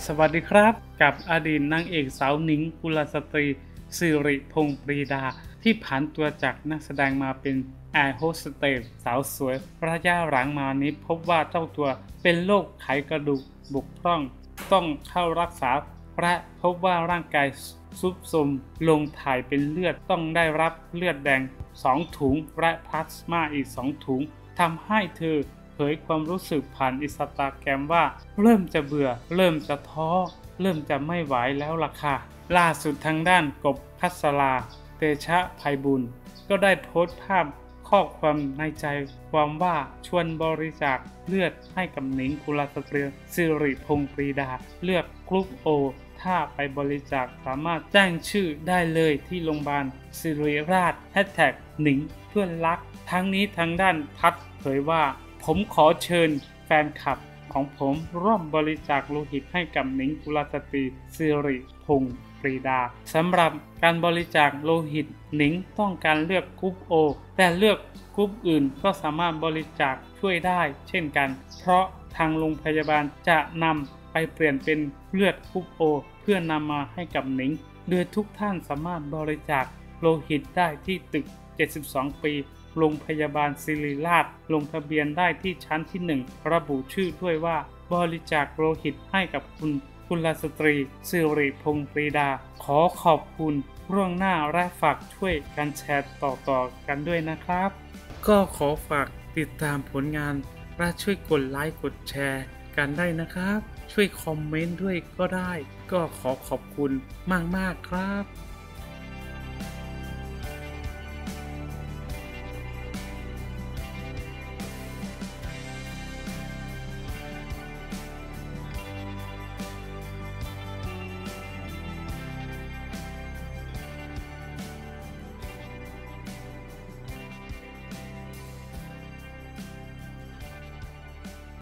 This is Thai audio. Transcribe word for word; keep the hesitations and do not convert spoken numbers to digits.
สวัสดีครับกับอดีตนางเอกสาวหนิงกุลสตรีสิริพงษ์ปรีดาที่ผันตัวจากนักแสดงมาเป็นแอร์โฮสเตสสาวสวยระยะหลังมานี้พบว่าเจ้าตัวเป็นโรคไขกระดูกบกพร่องต้องเข้ารักษาและพบว่าร่างกายซุบซมลงถ่ายเป็นเลือดต้องได้รับเลือดแดงสองถุงและพลาสมาอีกสองถุงทำให้เธอเผยความรู้สึกผ่านอินสตาแกรมว่าเริ่มจะเบื่อเริ่มจะท้อเริ่มจะไม่ไหวแล้วล่ะค่ะล่าสุดทางด้านกบพัสราเตชะไพบูลย์ก็ได้โพสต์ภาพข้อความในใจความว่าชวนบริจาคเลือดให้กับหนิงกุลสตรีสิริพงษ์ปรีดาเลือดกรุ๊ปโอถ้าไปบริจาคสามารถแจ้งชื่อได้เลยที่โรงพยาบาลศิริราชแฮชแท็กหนิงเพื่อนรักทั้งนี้ทางด้านพัดเผยว่าผมขอเชิญแฟนคลับของผมร่วมบริจาคโลหิตให้กับหนิงกุลสตรีสิริพงษ์ปรีดาสำหรับการบริจาคโลหิตหนิงต้องการเลือกกรุ๊ปโอแต่เลือกกรุ๊ปอื่นก็สามารถบริจาคช่วยได้เช่นกันเพราะทางโรงพยาบาลจะนำไปเปลี่ยนเป็นเลือดกรุ๊ปโอเพื่อนำมาให้กับหนิงโดยทุกท่านสามารถบริจาคโลหิตได้ที่ตึกเจ็ดสิบสองปีโรงพยาบาลศิริราชลงทะเบียนได้ที่ชั้นที่หนึ่งระบุชื่อด้วยว่าบริจาคโลหิตให้กับคุณกุลสตรีสิริพงษ์ปรีดาขอขอบคุณล่วงหน้าและฝากช่วยกันแชร์ต่อๆกันด้วยนะครับก็ขอฝากติดตามผลงานและช่วยกดไลค์กดแชร์กันได้นะครับช่วยคอมเมนต์ด้วยก็ได้ก็ขอขอบคุณมากๆครับ